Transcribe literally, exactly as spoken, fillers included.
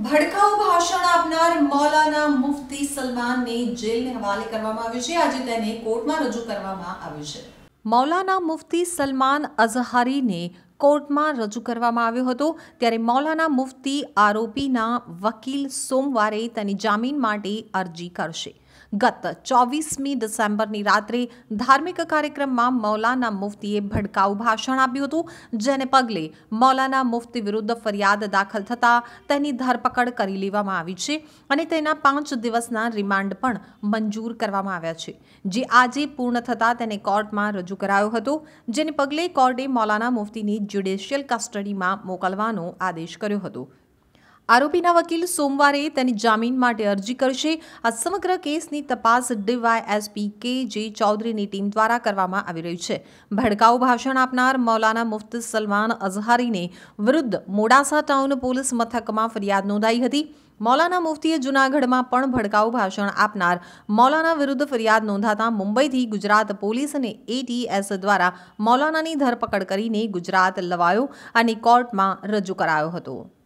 ભડકાઉ ભાષણ આપનાર મૌલાના મુફ્તી સલમાનને જેલને હવાલે કરવામાં આવ્યો છે। આજે તેને કોર્ટમાં રજૂ કરવામાં આવ્યો છે। મૌલાના મુફ્તી સલમાન અઝહરીને કોર્ટમાં રજૂ કરવામાં આવ્યો હતો। ત્યારે મૌલાના મુફ્તી આરોપીના વકીલ સોમવારે તેની જામીન માટે અરજી કરશે। ગત ચોવીસમી ડિસેમ્બરની રાત્રે ધાર્મિક કાર્યક્રમમાં મૌલાના મુફ્તીએ ભડકાઉ ભાષણ આપ્યું હતું, જેને પગલે મૌલાના મુફ્તી વિરુદ્ધ ફરિયાદ દાખલ થતાં તેની ધરપકડ કરી લેવામાં આવી છે અને તેના પાંચ દિવસના રિમાન્ડ પણ મંજૂર કરવામાં આવ્યા છે, જે આજે પૂર્ણ થતાં તેને કોર્ટમાં રજૂ કરાયો હતો, જેને પગલે કોર્ટે મૌલાના મુફ્તીની જ્યુડિશિયલ કસ્ટડીમાં મોકલવાનો આદેશ કર્યો હતો। આરોપીના વકીલ સોમવારે તેની જામીન માટે અરજી કરશે। આ સમગ્ર કેસની તપાસ ડીવાયએસપી કે જે ચૌધરીની ટીમ દ્વારા કરવામાં આવી રહી છે। ભડકાઉ ભાષણ આપનાર મૌલાના મુફ્તી સલમાન અઝહરીને વિરુદ્ધ મોડાસા ટાઉન પોલીસ મથકમાં ફરિયાદ નોંધાઈ હતી। મૌલાના મુફ્તીએ જૂનાગઢમાં પણ ભડકાઉ ભાષણ આપનાર મૌલાના વિરુદ્ધ ફરિયાદ નોંધાતા મુંબઈથી ગુજરાત પોલીસ અને એટીએસ દ્વારા મૌલાનાની ધરપકડ કરીને ગુજરાત લવાયો અને કોર્ટમાં રજૂ કરાયો હતો।